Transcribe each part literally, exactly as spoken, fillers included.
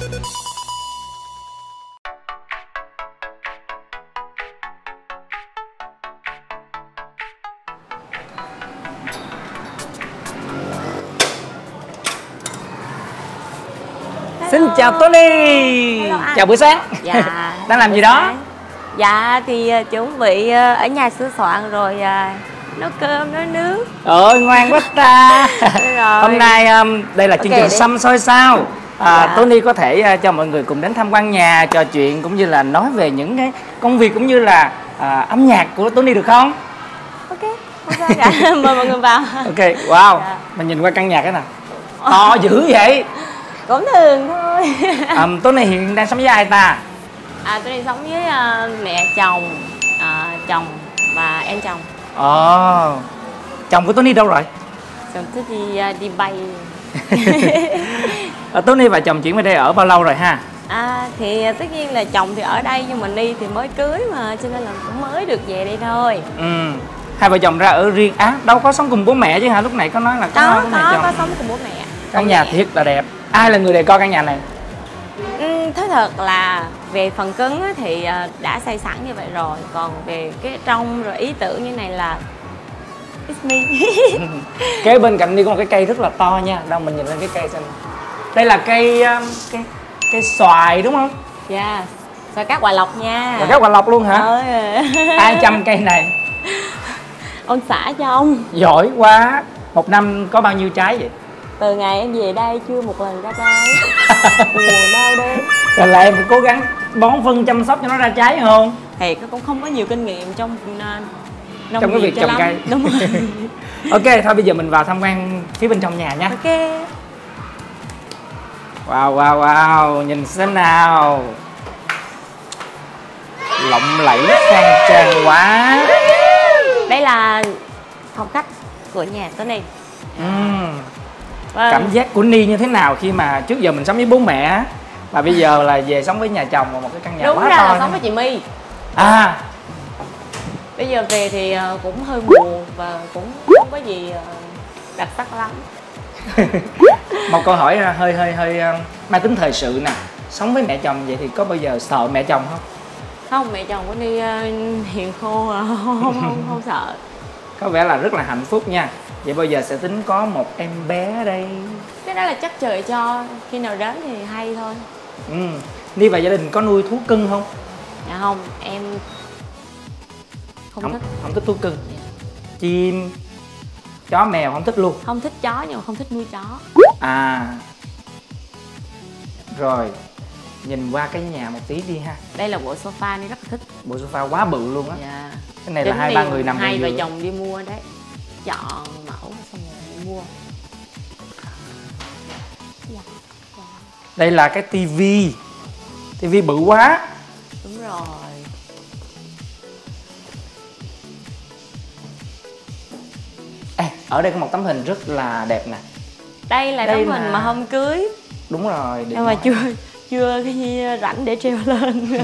Xin chào Tony. Hello, chào buổi sáng. Dạ. Đang làm gì đó? Sáng. Dạ thì chuẩn bị ở nhà sửa soạn rồi nấu cơm nấu nước. Ôi ngoan quá ta. Rồi. Hôm nay um, đây là chương Okay, trình Xăm Soi Sao. à, dạ. Tony có thể uh, cho mọi người cùng đến tham quan nhà, trò chuyện cũng như là nói về những cái công việc cũng như là uh, âm nhạc của Tony được không? Ok, không sao cả. Mời mọi người vào. Ok, wow. Dạ. Mình nhìn qua căn nhà cái nào to dữ vậy. Cũng thường thôi. um, Tony hiện đang sống với ai ta? À, Tony sống với uh, mẹ chồng, uh, chồng và em chồng. Ồ, oh. Chồng của Tony đâu rồi? Chồng thích đi uh, đi bay. Tony và chồng chuyển về đây ở bao lâu rồi ha? À thì tất nhiên là chồng thì ở đây nhưng mà Ni thì mới cưới mà, cho nên là cũng mới được về đây thôi. Ừ. Hai vợ chồng ra ở riêng á, à, đâu có sống cùng bố mẹ chứ hả? Lúc này có nói là có có bố mẹ có, chồng. có sống cùng bố mẹ. Căn nhà thiệt là đẹp. Ai là người đề co căn nhà này? Ừ, thế thật là về phần cứng á, thì đã xây sẵn như vậy rồi. Còn về cái trong rồi ý tưởng như này là it's me. Kế bên cạnh đi có một cái cây rất là to nha. Đâu mình nhìn lên cái cây xem. Đây là cây cây cây xoài đúng không? Dạ. Yeah. Xoài cát Hòa Lộc nha. Xoài cát Hòa Lộc luôn hả? Ừ. Ai chăm cây này? Ông xã cho ông. Giỏi quá. Một năm có bao nhiêu trái vậy? Từ ngày em về đây chưa một lần ra trái. Buồn đau đớn. Rồi lại em phải cố gắng bón phân chăm sóc cho nó ra trái không? Thì cũng không có nhiều kinh nghiệm trong nông trong cái việc trồng cây. Đúng rồi. Ok, thôi bây giờ mình vào tham quan phía bên trong nhà nha. Ok. Wow, wow, wow, nhìn xem nào. Lộng lẫy khang trang quá. Đây là phòng khách của nhà Tony. uhm. Vâng. Cảm giác của Ni như thế nào khi mà trước giờ mình sống với bố mẹ mà bây giờ là về sống với nhà chồng và một cái căn nhà đúng quá ra to là sống với chị My. À, bây giờ về thì cũng hơi buồn và cũng không có gì đặc sắc lắm. một câu hỏi hơi hơi hơi mang tính thời sự nè. Sống với mẹ chồng vậy thì có bao giờ sợ mẹ chồng không? Không, mẹ chồng của Ni hiền khô, không, không, không, không sợ. Có vẻ là rất là hạnh phúc nha. Vậy bao giờ sẽ tính có một em bé ở đây? Cái đó là chắc trời cho, khi nào đến thì hay thôi. Ừ. Ni và gia đình có nuôi thú cưng không? Dạ không, em không, không thích. Không thích thú cưng. Dạ. Chim, chó mèo không thích luôn? Không thích chó nhưng mà không thích nuôi chó. À. Rồi, nhìn qua cái nhà một tí đi ha. Đây là bộ sofa Ni rất là thích. Bộ sofa quá bự luôn á. Dạ. Cái này là hai ba người nằm hai vợ giường. chồng đi mua đấy, chọn mẫu xong rồi đi mua. Dạ. Dạ. Đây là cái tivi, tivi bự quá. Đúng rồi. À, ở đây có một tấm hình rất là đẹp nè. Đây là đây tấm là... hình mà hôm cưới. Đúng rồi. Nhưng mà chưa chưa cái gì rảnh để treo lên.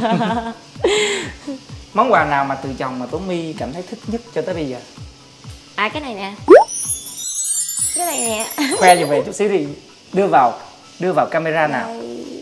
Món quà nào mà từ chồng mà Tố My cảm thấy thích nhất cho tới bây giờ? À cái này nè. Cái này nè. Khoe giùm về chút xíu đi. Đưa vào Đưa vào camera nào.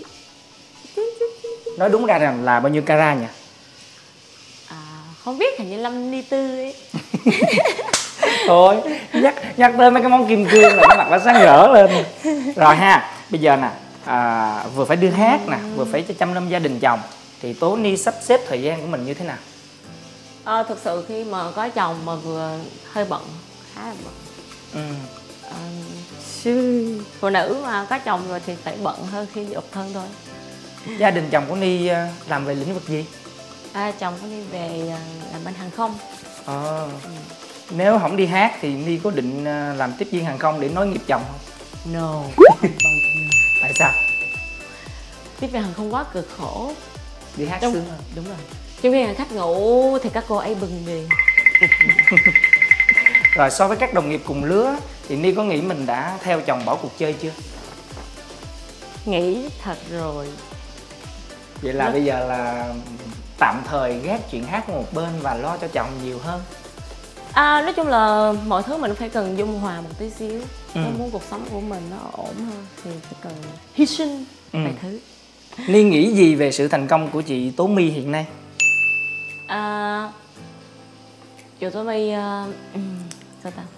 Nói đúng ra rằng là bao nhiêu carat nhỉ? À, không biết, hình như năm ly tư ấy. Thôi nhắc nhắc tới mấy cái món kim cương là cái mặt nó sáng rỡ lên. Rồi ha. Bây giờ nè, à, vừa phải đưa hát nè, vừa phải cho chăm nom gia đình chồng, thì Tố Ni sắp xếp thời gian của mình như thế nào? À, thực sự khi mà có chồng mà vừa hơi bận, khá là bận. Ừ. À, phụ nữ mà có chồng rồi thì phải bận hơn khi độc thân thôi. Gia đình chồng của Ni làm về lĩnh vực gì? À, chồng của Ni về làm bên hàng không. Ờ. Ừ. Nếu không đi hát thì Ni có định làm tiếp viên hàng không để nối nghiệp chồng không? No. Tại sao? Tiếp viên hàng không quá cực khổ. Đi hát Đúng, sướng hơn. đúng rồi. Trong khi khách ngủ thì các cô ấy bừng bừng. Rồi so với các đồng nghiệp cùng lứa thì Ni có nghĩ mình đã theo chồng bỏ cuộc chơi chưa? Nghĩ thật rồi. Vậy là Đó. bây giờ là tạm thời gác chuyện hát một bên và lo cho chồng nhiều hơn. À, nói chung là mọi thứ mình phải cần dung hòa một tí xíu. Ừ. Nếu muốn cuộc sống của mình nó ổn hơn thì phải cần hy sinh ừ. vài thứ. Ni nghĩ gì về sự thành công của chị Tố My hiện nay? À, chị Tố My uh, sao ta?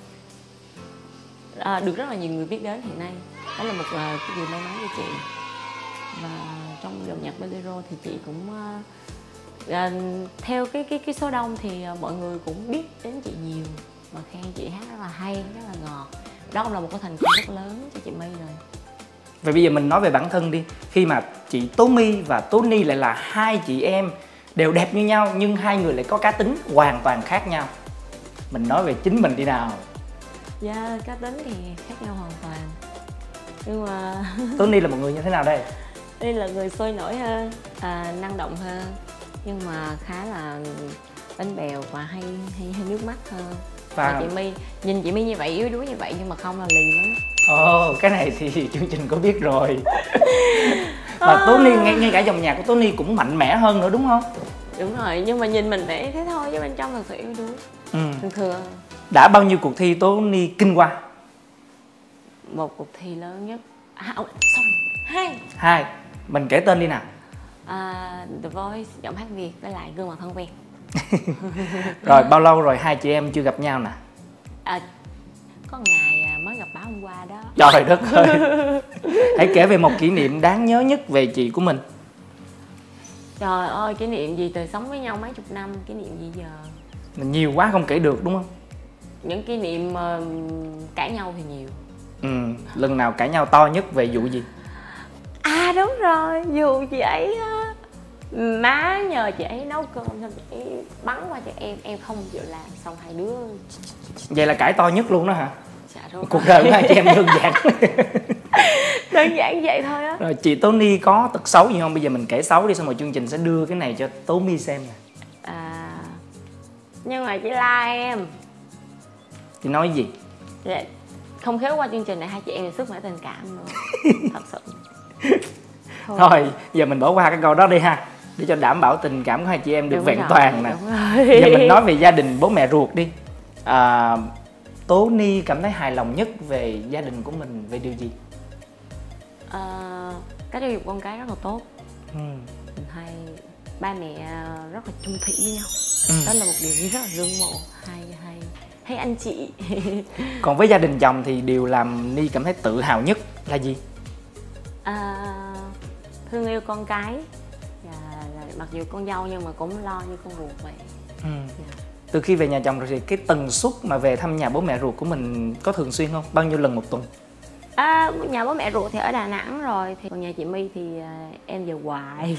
À, được rất là nhiều người biết đến hiện nay. Đó là một uh, cái điều may mắn của chị. Và trong dòng nhạc bolero thì chị cũng uh, uh, theo cái cái cái số đông thì uh, mọi người cũng biết đến chị nhiều và khen chị hát rất là hay, rất là ngọt. Đó cũng là một cái thành công rất lớn cho chị My rồi. Vậy bây giờ mình nói về bản thân đi. Khi mà chị Tố My và Tố Ni lại là hai chị em đều đẹp như nhau, nhưng hai người lại có cá tính hoàn toàn khác nhau. Mình nói về chính mình đi nào. Dạ, yeah, cá tính thì khác nhau hoàn toàn. Nhưng mà Tố Ni là một người như thế nào đây? Đây là người sôi nổi hơn, à, năng động hơn, nhưng mà khá là bánh bèo và hay hay, hay nước mắt hơn. Và chị My, nhìn chị My như vậy, yếu đuối như vậy nhưng mà không là lì lắm. Ồ, oh, cái này thì chương trình có biết rồi. Và Tố Ni, ngay, ngay cả dòng nhạc của Tố Ni cũng mạnh mẽ hơn nữa đúng không? Đúng rồi, nhưng mà nhìn mình để thế thôi chứ bên trong thật sự yếu đuối. Ừ. Thường thường. Đã bao nhiêu cuộc thi Tố Ni kinh qua? Một cuộc thi lớn nhất. À, oh, sorry. Hai. Hai. Mình kể tên đi nào. À, The Voice, giọng hát Việt với lại gương mặt thân quen. Rồi bao lâu rồi hai chị em chưa gặp nhau nè? À, có ngày mới gặp báo hôm qua đó. Trời đất ơi. Hãy kể về một kỷ niệm đáng nhớ nhất về chị của mình. Trời ơi, kỷ niệm gì, từ sống với nhau mấy chục năm, kỷ niệm gì giờ? Mình nhiều quá không kể được đúng không? Những kỷ niệm uh, cãi nhau thì nhiều. Ừ, lần nào cãi nhau to nhất về vụ gì? À đúng rồi, dù chị ấy má nhờ chị ấy nấu cơm xong chị ấy bắn qua cho em, em không chịu làm, xong hai đứa. Vậy là cãi to nhất luôn đó hả? Dạ đúng. Cuộc đời của hai chị em đơn giản. Đơn giản vậy thôi á. Rồi chị Tố Ni có tật xấu gì không? Bây giờ mình kể xấu đi, xong rồi chương trình sẽ đưa cái này cho Tố My xem nè. À, nhưng mà chị la em. Chị nói gì? Dạ, không khéo qua chương trình này hai chị em thì sức mẻ tình cảm nữa. Thật sự. Thôi. Thôi, giờ mình bỏ qua cái câu đó đi ha, để cho đảm bảo tình cảm của hai chị em được đúng vẹn rồi, toàn nè. Giờ mình nói về gia đình bố mẹ ruột đi. À, Tố Ni cảm thấy hài lòng nhất về gia đình của mình về điều gì? À, cái giáo dục con cái rất là tốt. Ừ. Hai ba mẹ rất là chung thủy với nhau. Ừ. Đó là một điều rất là ngưỡng mộ. Hai hai hay anh chị. Còn với gia đình chồng thì điều làm Ni cảm thấy tự hào nhất là gì? À, thương yêu con cái. Và mặc dù con dâu nhưng mà cũng lo như con ruột vậy. Ừ. Yeah. Từ khi về nhà chồng rồi thì cái tần suất mà về thăm nhà bố mẹ ruột của mình có thường xuyên không? Bao nhiêu lần một tuần? À, nhà bố mẹ ruột thì ở Đà Nẵng rồi, thì còn nhà chị My thì uh, em về hoài.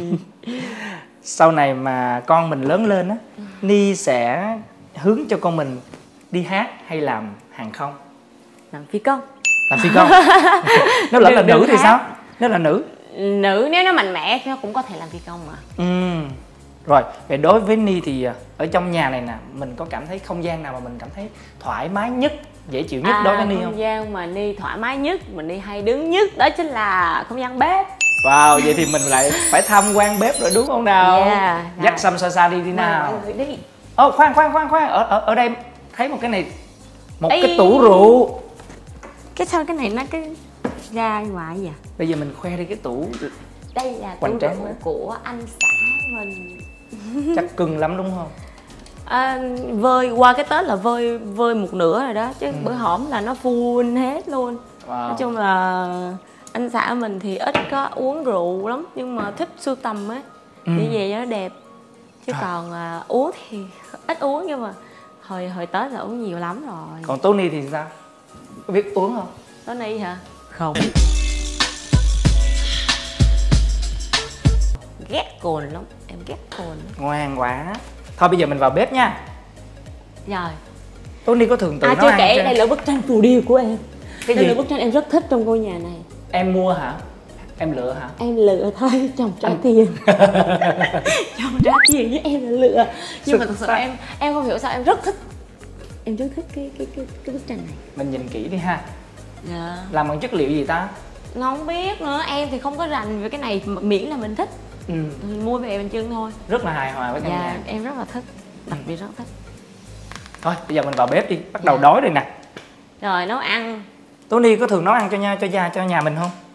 Sau này mà con mình lớn lên á, Ni sẽ hướng cho con mình đi hát hay làm hàng không? Làm phi công. Làm phi công. Nếu lỡ là nữ thì sao? Nếu là nữ? Nữ nếu nó mạnh mẽ thì nó cũng có thể làm phi công mà. Ừ. Rồi, về đối với Ni thì ở trong nhà này nè, mình có cảm thấy không gian nào mà mình cảm thấy thoải mái nhất, dễ chịu nhất à, đối với Ni không? Không gian mà Ni thoải mái nhất, mà Ni hay đứng nhất đó chính là không gian bếp. Wow, vậy thì mình lại phải tham quan bếp rồi đúng không nào? Yeah, dắt Xăm xa xa đi đi nào. Đi. Ồ, khoan khoan khoan khoan, ở ở ở đây thấy một cái này, một Ê. cái tủ rượu. Cái sao cái này nó cái ra ngoài vậy? Bây giờ mình khoe đi cái tủ. Đây là tủ rượu của anh xã mình. Chắc cưng lắm đúng không? À, vơi qua cái Tết là vơi vơi một nửa rồi đó chứ. Ừ. Bữa hổm là nó full hết luôn. Wow. Nói chung là anh xã mình thì ít có uống rượu lắm, nhưng mà thích sưu tầm á. Ừ. Đi về cho nó đẹp. Chứ à. còn à, uống thì ít uống, nhưng mà hồi hồi Tết là uống nhiều lắm rồi. Còn Tố Ni thì sao? Có biết uống không? Tố Ni hả? Không. Ghét cồn lắm, em ghét cồn lắm. Ngoan quá. Thôi bây giờ mình vào bếp nha. Rồi. Tố Ni có thường tự à, nấu chưa ăn kể, đây là bức tranh phù điêu của em. Cái đây gì? là bức tranh em rất thích trong ngôi nhà này. Em mua hả? Em lựa hả? Em lựa thôi, chồng trả anh... tiền. Chồng trả tiền với em là lựa. Nhưng Thực mà thật sự sao? em em không hiểu sao em rất thích. Em rất thích cái cái cái, cái bức tranh này. Mình nhìn kỹ đi ha. Dạ. Làm bằng chất liệu gì ta? Nó không biết nữa, em thì không có rành về cái này, miễn là mình thích. Ừ. Mình mua về mình trưng thôi. Rất là hài hòa với căn dạ, nhà. Em rất là thích, đặc biệt rất thích. Thôi bây giờ mình vào bếp đi, bắt đầu dạ. đói rồi nè. Rồi nấu ăn. Tố Ni có thường nấu ăn cho nhà cho nhà cho nhà mình không?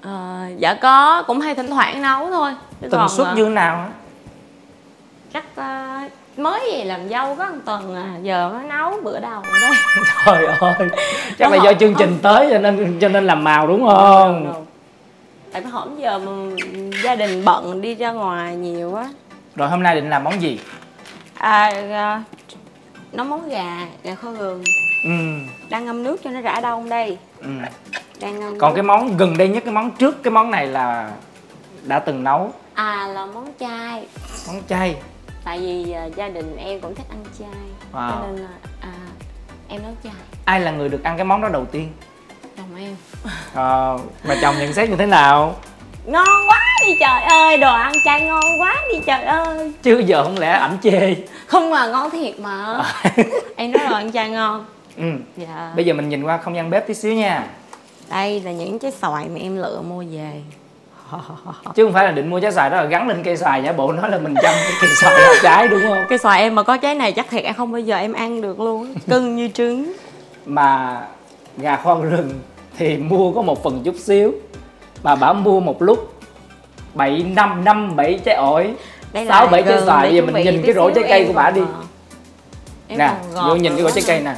Ờ, dạ có, cũng hay thỉnh thoảng nấu thôi. Chứ Tần còn, suất ờ, như thế nào hả? chắc ờ, mới về làm dâu có một tuần à, giờ mới nấu bữa đầu rồi đấy. Trời ơi, chắc là Nó do không- chương trình tới cho nên cho nên làm màu đúng không? Đâu, đâu. Tại vì hổm giờ mà gia đình bận đi ra ngoài nhiều quá. Rồi hôm nay định làm món gì? À, à nấu món gà, gà kho gừng. Ừ. Đang ngâm nước cho nó rã đông đây. Ừ. Đang ngâm Còn nước. cái món gần đây nhất, cái món trước cái món này là đã từng nấu. À là món chay. Món chay. Tại vì à, gia đình em cũng thích ăn chay. Wow. Cho nên là à, em nấu chay. Ai là người được ăn cái món đó đầu tiên? Chồng em. Ờ, mà chồng nhận xét như thế nào? Ngon quá đi trời ơi, đồ ăn chay ngon quá đi trời ơi. Chứ giờ không lẽ ảnh chê? Không mà ngon thiệt mà. Em nói đồ ăn chay ngon. Ừ. Dạ. Bây giờ mình nhìn qua không gian bếp tí xíu nha. Đây là những trái xoài mà em lựa mua về. Chứ không phải là định mua trái xoài đó là gắn lên cây xoài giả bộ nói là mình chăm cái cây xoài là trái đúng không? Cây xoài em mà có trái này chắc thiệt em không bao giờ em ăn được luôn. Cưng như trứng. Mà gà kho rừng thì mua có một phần chút xíu, mà bảo mua một lúc bảy năm năm bảy trái ổi, sáu bảy trái xoài. Bây giờ mình nhìn cái rổ trái cây của bà đi nè, vô nhìn cái rổ trái cây nè.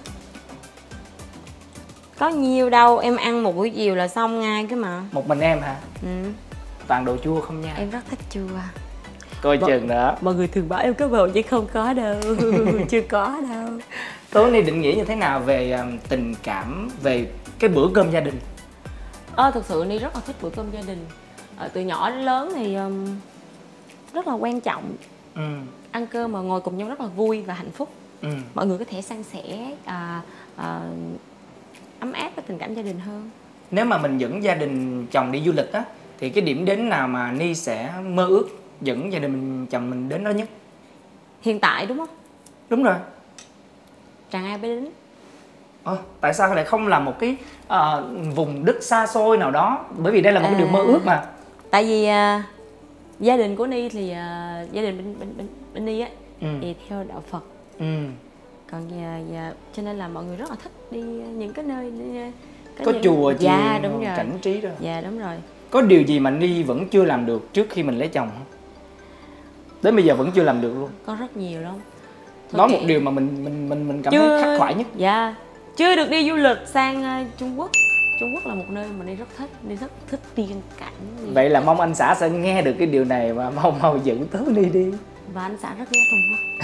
Có nhiều đâu, em ăn một buổi chiều là xong ngay cái mà. Một mình em hả? Ừ. Toàn đồ chua không nha. Em rất thích chua. Coi chừng nữa. Mọi người thường bảo em có bầu chứ không có đâu. Chưa có đâu. Tối nay định nghĩa như thế nào về um, tình cảm, về cái bữa cơm gia đình? Ờ, thực sự Ni rất là thích bữa cơm gia đình. Ờ, từ nhỏ đến lớn thì um, rất là quan trọng. Ừ. Ăn cơm mà ngồi cùng nhau rất là vui và hạnh phúc. Ừ. Mọi người có thể san sẻ à, à, ấm áp cái tình cảm gia đình hơn. Nếu mà mình dẫn gia đình chồng đi du lịch á, thì cái điểm đến nào mà Ni sẽ mơ ước dẫn gia đình mình, chồng mình đến đó nhất? Hiện tại đúng không? Đúng rồi. Tràng An Bái Đính. Ờ, tại sao lại không là một cái uh, vùng đất xa xôi nào đó? Bởi vì đây là một À, cái điều mơ ước mà. Tại vì à, gia đình của Ni thì à, gia đình bên bên bên, bên Ni á Ừ. thì theo đạo Phật. Ừ. Còn à, à, cho nên là mọi người rất là thích đi những cái nơi đi, Có những... chùa chiền, dạ, đúng rồi. cảnh trí đó. Dạ đúng rồi. Có điều gì mà Ni vẫn chưa làm được trước khi mình lấy chồng không? Đến bây giờ vẫn chưa làm được luôn. Có rất nhiều lắm. Nói một điều mà mình mình mình mình cảm thấy khắc khoải nhất. Dạ. Chưa được đi du lịch sang uh, Trung Quốc. Trung Quốc là một nơi mà Ni rất thích, Ni rất thích tiên cảnh. Ni... Vậy là mong anh xã sẽ nghe được cái điều này và mau mau dẫn tới Ni đi. Và anh xã rất ghét Trung Quốc.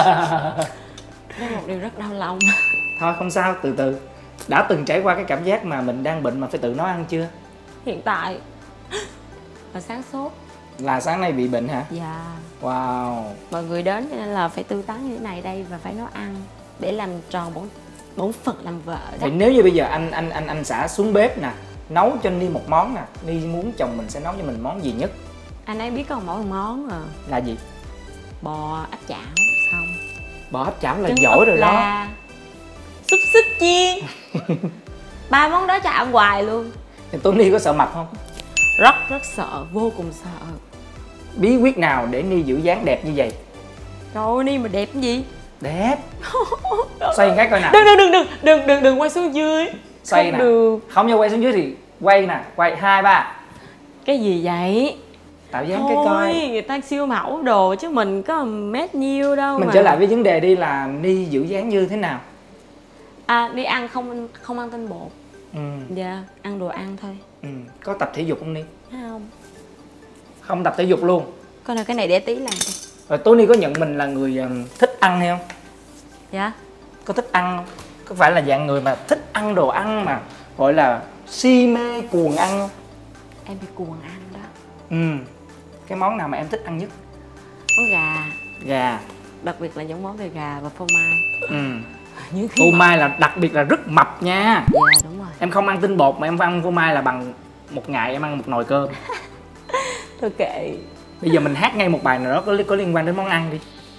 Đó là một điều rất đau lòng. Thôi không sao, từ từ. Đã từng trải qua cái cảm giác mà mình đang bệnh mà phải tự nấu ăn chưa? Hiện tại là sáng sốt. Là sáng nay bị bệnh hả? Dạ. Wow. Mọi người đến cho nên là phải tươi tắn như thế này đây và phải nấu ăn để làm tròn bổn bổn phận làm vợ đó. Vậy nếu như bây giờ anh anh anh anh xã xuống bếp nè, nấu cho Ni một món nè, Ni muốn chồng mình sẽ nấu cho mình món gì nhất? Anh ấy biết có một món à. Là gì? Bò áp chảo xong. Bò áp chảo là Trứng giỏi ốp rồi la, đó. xúc xích chiên. Ba món đó cho ăn hoài luôn. Thì tôi Ni có sợ mập không? Rất rất sợ, vô cùng sợ. Bí quyết nào để Ni giữ dáng đẹp như vậy? Trời ơi, Ni mà đẹp cái gì? Đẹp. Xoay cái coi nè. Đừng đừng đừng đừng đừng đừng đừng quay xuống dưới. Xoay Không nè. được. Không cho quay xuống dưới thì quay nè, quay hai ba. Cái gì vậy? Tạo dáng Thôi, cái coi. người ta siêu mẫu đồ chứ mình có mét nhiêu đâu Mình mà. trở lại với vấn đề đi là Ni giữ dáng như thế nào? À, đi ăn không không ăn tinh bột. Ừ. Dạ, ăn đồ ăn thôi. Ừ. Có tập thể dục không Ni? Không. Không tập thể dục luôn. Coi nào cái này để tí làm đi. Rồi Tố Ni có nhận mình là người um, thích ăn hay không? Dạ. Có thích ăn không? Có phải là dạng người mà thích ăn đồ ăn mà gọi là si mê cuồng ăn không? Em bị cuồng ăn đó. Ừ. Cái món nào mà em thích ăn nhất? Món gà. Gà. Đặc biệt là những món về gà và phô mai. Ừ. Những Phô mai là đặc biệt là rất mập nha. Dạ đúng rồi. Em không ăn tinh bột mà em ăn phô mai là bằng một ngày em ăn một nồi cơm. Thôi kệ. Bây giờ mình hát ngay một bài nào đó có có liên quan đến món ăn đi.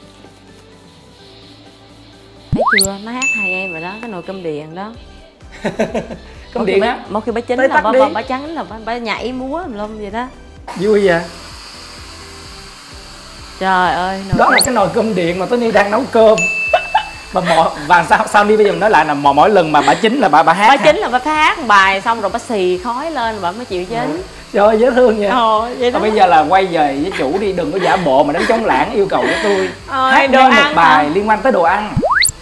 Thấy chưa, nó hát hay em rồi đó, cái nồi cơm điện đó. Cơm điện á. Mỗi khi bà chính Tới là tắt bà, đi. bà, bà trắng là bà, bà nhảy múa lum vậy đó. Vui vậy. Trời ơi, nồi Đó cơm... là cái nồi cơm điện mà Tố Ni đang nấu cơm. Mà mỗi, và sao sao đi bây giờ mình nói lại là mỗi, mỗi lần mà bà chính là bà bà hát. Bà chính là bà hát bài xong rồi bà xì khói lên bà mới chịu chính. Trời ơi dễ thương vậy. Ồ, vậy đó. Bây giờ là quay về với chủ đi, đừng có giả bộ mà đánh trống lãng yêu cầu của tôi. Ôi, hát đồ nhanh ăn một bài hả? liên quan tới đồ ăn.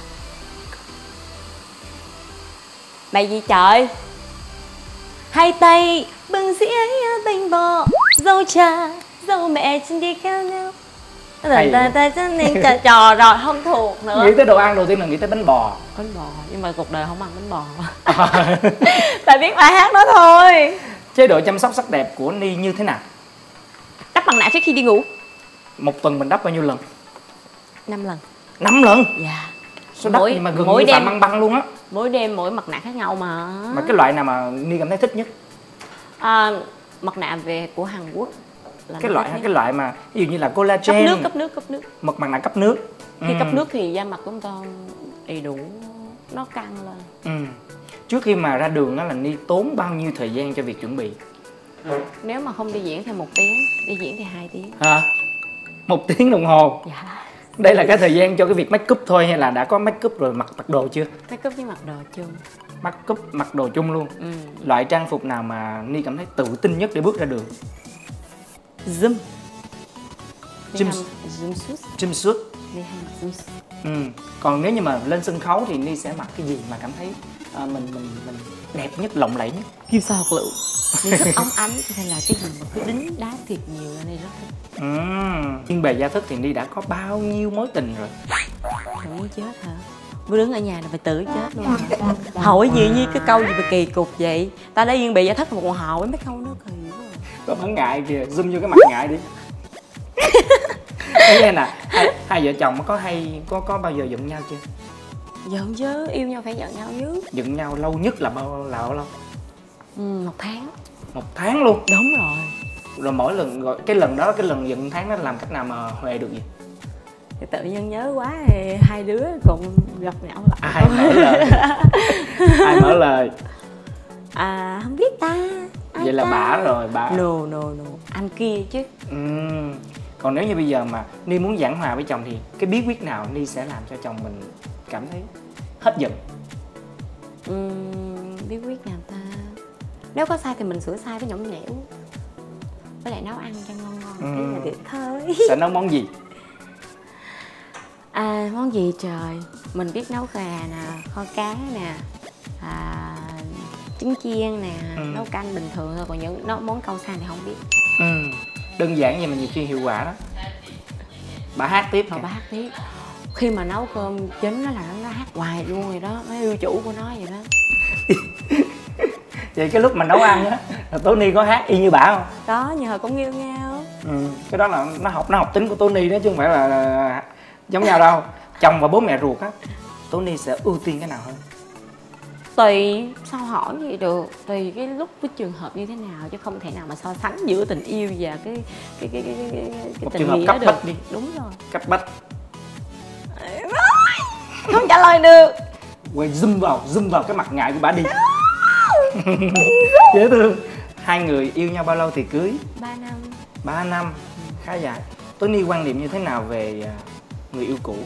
Bài gì trời? Hai tay bưng dĩa bánh bò, dâu trà, dâu mẹ trên đi cao nhau. Hay Ta ta ta nên trò trò rồi không thuộc nữa. Nghĩ tới đồ ăn đầu tiên là nghĩ tới bánh bò. Bánh bò, nhưng mà cuộc đời không ăn bánh bò. Tại biết bài hát đó thôi. Chế độ chăm sóc sắc đẹp của Ni như thế nào? Đắp mặt nạ trước khi đi ngủ. Một tuần mình đắp bao nhiêu lần? Năm lần. Năm lần? Dạ. Số đắp Mỗi- nhưng mà gần mỗi như phạm đêm- băng băng luôn á. Mỗi đêm mỗi mặt nạ khác nhau mà. Mà cái loại nào mà Ni cảm thấy thích nhất? À, mặt nạ về của Hàn Quốc là Cái nó loại thích nhất. cái loại mà ví dụ như là cấp collagen, nước cấp nước cấp nước. mật mặt nạ cấp nước. Khi Ừ. cấp nước thì da mặt của chúng ta đầy đủ, nó căng lên. Ừ. Trước khi mà ra đường đó là Ni tốn bao nhiêu thời gian cho việc chuẩn bị? Nếu mà không đi diễn thì một tiếng, đi diễn thì hai tiếng. Hả? Một tiếng đồng hồ. Dạ. Đây là cái thời gian cho cái việc make up thôi hay là đã có make up rồi mặc mặc đồ chưa? Make up với mặc đồ chung. Make up mặc đồ chung luôn. Ừ. Loại trang phục nào mà Ni cảm thấy tự tin nhất để bước ra đường? Zoom. Zoom. Zoom suit. Jumpsuit. Đi hay mặc zoom suit. Ừ. Còn nếu như mà lên sân khấu thì Ni sẽ mặc cái gì mà cảm thấy à, mình mình mình đẹp nhất, lộng lẫy nhất? Kim sa học lựu. Đi rất óng ánh cho nên là cái gì mà cứ đính đá thiệt nhiều là này rất thích. Ừ. Nhưng về gia thức thì Ni đã có bao nhiêu mối tình rồi? Cậu muốn chết hả? Bữa đứng ở nhà là phải tự chết luôn hả? Hỏi gì như cái câu gì mà kỳ cục vậy? Ta đã yên bị giải thích mà còn hỏi mấy câu nó kỳ quá. Có bản ngại kìa, zoom vô cái mặt ngại đi. Thế nên là hai, hai vợ chồng có hay có có bao giờ giận nhau chưa? Giận chứ, yêu nhau phải giận nhau chứ. Giận nhau lâu nhất là bao là bao lâu? Ừ, một tháng. Một tháng luôn. Đúng rồi. Rồi mỗi lần gọi cái lần đó cái lần giận tháng đó làm cách nào mà huề được gì? Thì tự nhiên nhớ quá thì hai đứa cùng gặp nhau lại. Ai mở lời? Ai mở lời? À không biết ta. Ai Vậy là ta? bả rồi bả. No no no. Anh kia chứ. Ừm. Còn nếu như bây giờ mà Ni muốn giảng hòa với chồng thì cái bí quyết nào Ni sẽ làm cho chồng mình cảm thấy hết giận? Uhm, bí quyết nào ta? Nếu có sai thì mình sửa sai với nhõng nhẽo. Với lại nấu ăn cho ngon ngon Ừm. tí là được thôi. Sẽ nấu món gì? À món gì trời? Mình biết nấu gà nè, kho cá nè, à, trứng chiên nè, Ừ. nấu canh bình thường thôi. Còn những nấu món câu sang thì không biết. Ừm. Đơn giản vậy mà nhiều khi hiệu quả đó. Bà hát tiếp Rồi kìa. bà hát tiếp. Khi mà nấu cơm chính nó là nó, nó hát hoài luôn rồi đó. Nó yêu chủ của nó vậy đó. Vậy cái lúc mà nấu ăn á là Tố Ni có hát y như bả không? Đó, nhờ cũng yêu nhau. Ừ. Cái đó là nó học nó học tính của Tố Ni đó chứ không phải là, là giống nhau đâu. Chồng và bố mẹ ruột á, Tố Ni sẽ ưu tiên cái nào hơn? Tùy, sao hỏi gì được. Tùy cái lúc cái trường hợp như thế nào chứ không thể nào mà so sánh giữa tình yêu và cái cái cái cái cái, cái, cái Một tình trường hợp nghĩa cấp được. bách đi. Đúng rồi. Cấp bách. Không trả lời được. Quay zoom vào, zoom vào cái mặt ngại của bả đi. Dễ thương. Hai người yêu nhau bao lâu thì cưới? Ba năm. Ba năm. Khá dài. Tố Ni quan niệm như thế nào về à, người yêu cũ?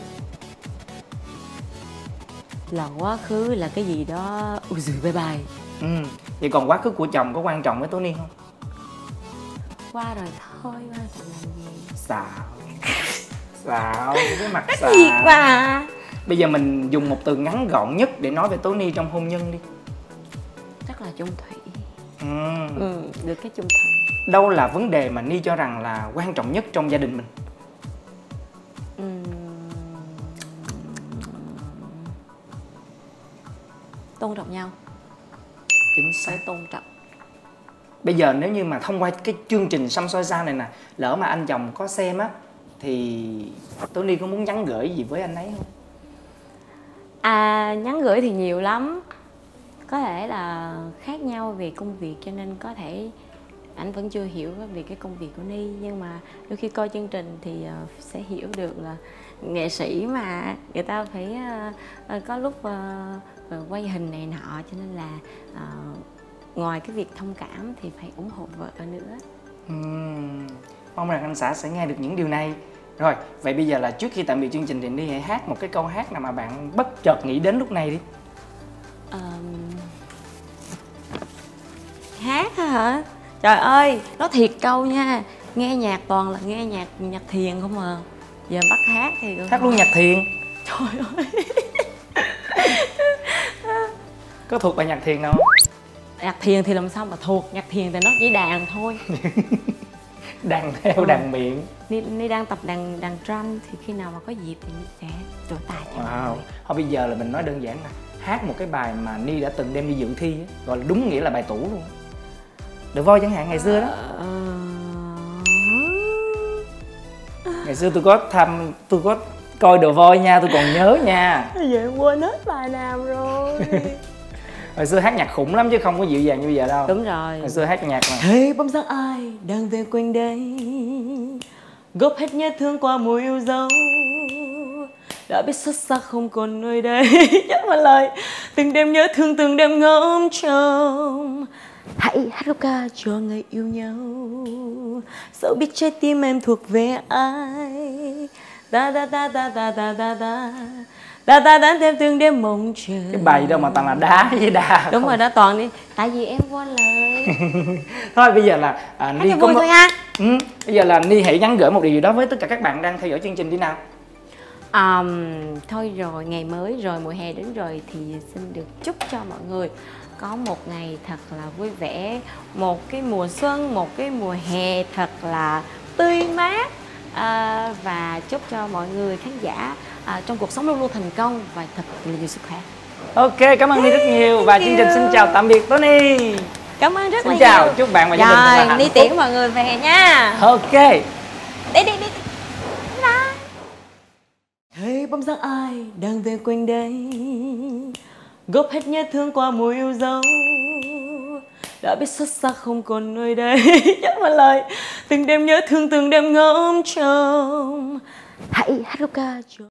Là quá khứ là cái gì đó. Ui giời bye bye. Ừ. Vậy còn quá khứ của chồng có quan trọng với Tố Ni không? Qua rồi thôi, qua rồi làm gì. Xạo. Xạo, cái mặt xạo. Thiệt mà. Bây giờ mình dùng một từ ngắn gọn nhất để nói về Tố Ni trong hôn nhân đi. Chắc là chung thủy. Ừ. Ừ, được cái chung thủy. Đâu là vấn đề mà Ni cho rằng là quan trọng nhất trong gia đình mình? Ừm. Tôn trọng nhau. Chính Phải xác. tôn trọng. Bây giờ nếu như mà thông qua cái chương trình Xăm Soi Sao này nè, lỡ mà anh chồng có xem á, thì Tố Ni có muốn nhắn gửi gì với anh ấy không? À, nhắn gửi thì nhiều lắm. Có thể là khác nhau về công việc cho nên có thể anh vẫn chưa hiểu về cái công việc của Ni. Nhưng mà đôi khi coi chương trình thì uh, sẽ hiểu được là nghệ sĩ mà người ta phải uh, uh, có lúc uh, uh, quay hình này nọ. Cho nên là uh, ngoài cái việc thông cảm thì phải ủng hộ vợ nữa. Uhm, mong rằng anh xã sẽ nghe được những điều này Rồi, vậy bây giờ là trước khi tạm biệt chương trình thì Ni hãy hát một cái câu hát nào mà bạn bất chợt nghĩ đến lúc này đi. um, Hát hả? Trời ơi, nói thiệt câu nha, nghe nhạc toàn là nghe nhạc nhạc thiền không à. Giờ bắt hát thì Hát luôn nhạc thiền. Trời ơi. Có thuộc bài nhạc thiền nào không? Nhạc thiền thì làm sao mà thuộc, nhạc thiền thì nó chỉ đàn thôi. Đàn theo ừ. đàn miệng. Ni, Ni đang tập đàn đàn drum thì khi nào mà có dịp thì Ni sẽ trổ tài cho mọi wow. người. Thôi bây giờ là mình nói đơn giản nè, hát một cái bài mà Ni đã từng đem đi dự thi ấy, gọi là đúng nghĩa là bài tủ luôn. The Voice chẳng hạn ngày xưa đó. Ngày xưa tôi có tham, tôi có coi The Voice nha, tôi còn nhớ nha. Giờ em quên hết bài nào rồi. Hồi xưa hát nhạc khủng lắm chứ không có dịu dàng như bây giờ đâu. Đúng rồi. Hồi xưa hát nhạc mà. Hey bóng dáng ai đang về quanh đây, góp hết nhớ thương qua mùa yêu dấu, đã biết xuất xa không còn nơi đây. Nhắc một lời từng đêm nhớ thương, từng đêm ngóng trông. Hãy hát khúc ca cho người yêu nhau, dẫu biết trái tim em thuộc về ai. Ta ta ta ta ta ta ta ta ta ta ta thêm từng đêm mong chờ. Cái bài đâu mà toàn là đá với đá. Đúng không? Rồi đó, toàn đi. Tại vì em quên lời. Thôi bây giờ là à, Ni có vui một... thôi ha. Ừ, bây giờ là Ni hãy nhắn gửi một điều gì đó với tất cả các bạn đang theo dõi chương trình đi nào. Um, thôi rồi, ngày mới rồi, mùa hè đến rồi thì xin được chúc cho mọi người có một ngày thật là vui vẻ, một cái mùa xuân, một cái mùa hè thật là tươi mát, à, và chúc cho mọi người khán giả à, trong cuộc sống luôn luôn thành công và thật là nhiều sức khỏe. Ok, cảm ơn Ni rất nhiều và chương trình xin chào tạm biệt Tony. Cảm ơn rất xin là chào, nhiều. chúc bạn và gia đình thật là hạnh Ni phúc. tiễn mọi người về nha. Ok. Đi đi đi. Hey bóng dáng ai đang về quanh đây, góp hết nhớ thương qua mùa yêu dấu, đã biết xuất xa không còn nơi đây. Nhắc một lời từng đêm nhớ thương, từng đêm ngóng trông. Hãy hát khúc ca cho